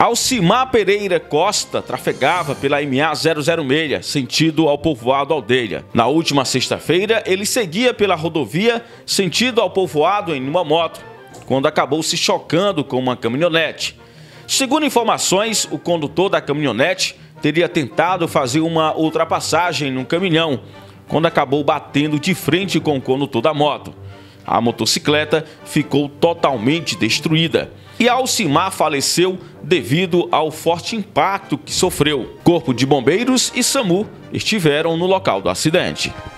Alcimar Pereira Costa trafegava pela MA 006, sentido ao povoado Aldeia. Na última sexta-feira, ele seguia pela rodovia, sentido ao povoado em uma moto, quando acabou se chocando com uma caminhonete. Segundo informações, o condutor da caminhonete teria tentado fazer uma ultrapassagem no caminhão, quando acabou batendo de frente com o condutor da moto. A motocicleta ficou totalmente destruída e Alcimar faleceu devido ao forte impacto que sofreu. Corpo de Bombeiros e SAMU estiveram no local do acidente.